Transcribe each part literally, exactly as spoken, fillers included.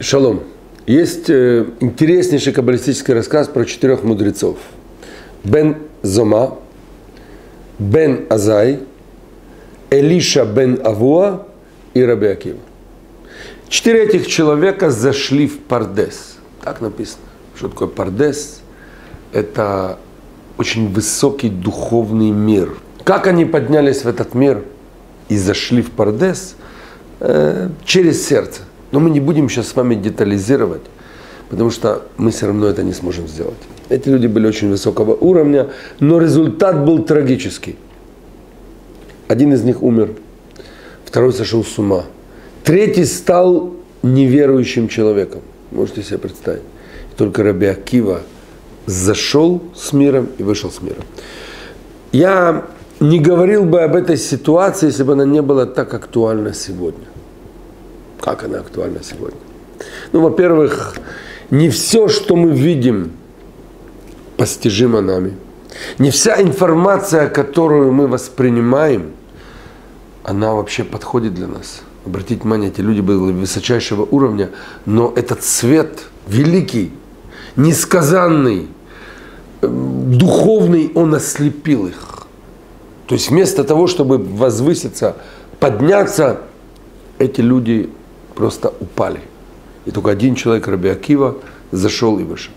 Шалом. Есть э, интереснейший каббалистический рассказ про четырех мудрецов. Бен Зома, Бен Азай, Элиша бен Авуа и Раби Акива. Четыре этих человека зашли в Пардес. Так написано. Что такое Пардес? Это очень высокий духовный мир. Как они поднялись в этот мир и зашли в Пардес? Э, через сердце. Но мы не будем сейчас с вами детализировать, потому что мы все равно это не сможем сделать. Эти люди были очень высокого уровня, но результат был трагический. Один из них умер, второй сошел с ума, третий стал неверующим человеком. Можете себе представить. И только Раби Акива зашел с миром и вышел с миром. Я не говорил бы об этой ситуации, если бы она не была так актуальна сегодня. Как она актуальна сегодня? Ну, во-первых, не все, что мы видим, постижимо нами. Не вся информация, которую мы воспринимаем, она вообще подходит для нас. Обратите внимание, эти люди были высочайшего уровня, но этот свет великий, несказанный, духовный, он ослепил их. То есть вместо того, чтобы возвыситься, подняться, эти люди просто упали. И только один человек, Раби Акива, зашел и вышел.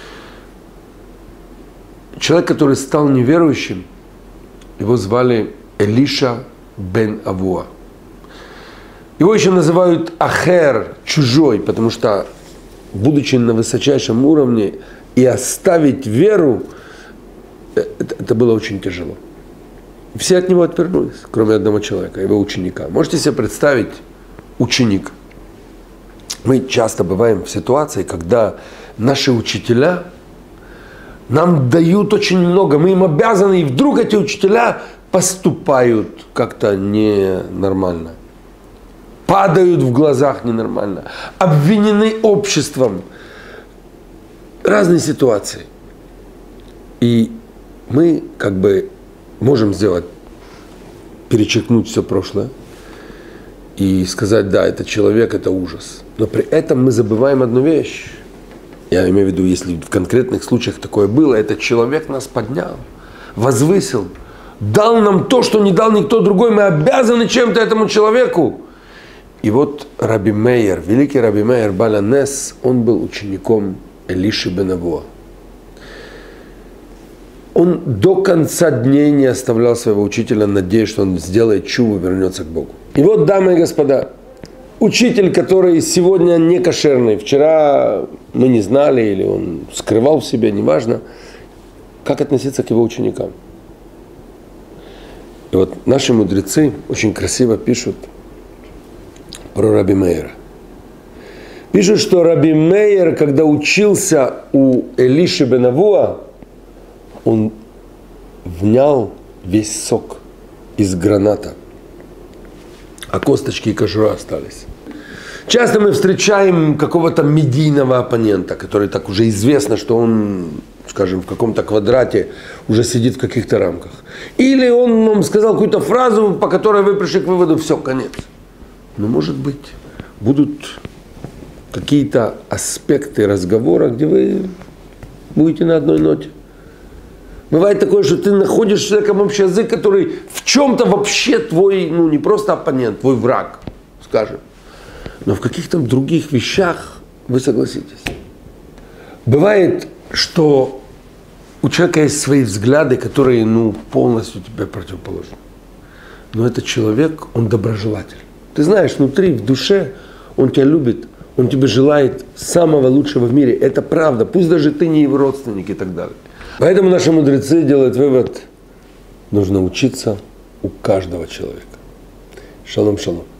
Человек, который стал неверующим, его звали Элиша бен Авуа. Его еще называют Ахер, чужой, потому что, будучи на высочайшем уровне, и оставить веру, это, это было очень тяжело. Все от него отвернулись, кроме одного человека, его ученика. Можете себе представить ученик? Мы часто бываем в ситуации, когда наши учителя нам дают очень много, мы им обязаны, и вдруг эти учителя поступают как-то ненормально, падают в глазах ненормально, обвинены обществом. Разные ситуации. И мы как бы можем сделать, перечеркнуть все прошлое и сказать, да, это человек, это ужас. Но при этом мы забываем одну вещь. Я имею в виду, если в конкретных случаях такое было, этот человек нас поднял, возвысил, дал нам то, что не дал никто другой. Мы обязаны чем-то этому человеку. И вот Раби Мейер, великий Раби Мейер Бааль ха-Нес, он был учеником Элиши бен Авуа. Он до конца дней не оставлял своего учителя, надеясь, что он сделает чуву и вернется к Богу. И вот, дамы и господа, учитель, который сегодня не кошерный, вчера мы не знали, или он скрывал в себе, неважно, как относиться к его ученикам. И вот наши мудрецы очень красиво пишут про Раби Мейера. Пишут, что Раби Мейер, когда учился у Элиши бен Авуа, он внял весь сок из граната, а косточки и кожура остались. Часто мы встречаем какого-то медийного оппонента, который так уже известно, что он, скажем, в каком-то квадрате уже сидит в каких-то рамках. Или он вам сказал какую-то фразу, по которой вы пришли к выводу, все, конец. Но, может быть, будут какие-то аспекты разговора, где вы будете на одной ноте. Бывает такое, что ты находишь с человеком общий язык, который в чем-то вообще твой, ну не просто оппонент, твой враг, скажем. Но в каких-то других вещах вы согласитесь. Бывает, что у человека есть свои взгляды, которые ну, полностью тебе противоположны. Но этот человек, он доброжелатель. Ты знаешь, внутри, в душе он тебя любит, он тебе желает самого лучшего в мире. Это правда, пусть даже ты не его родственник и так далее. Поэтому наши мудрецы делают вывод, нужно учиться у каждого человека. Шалом, шалом.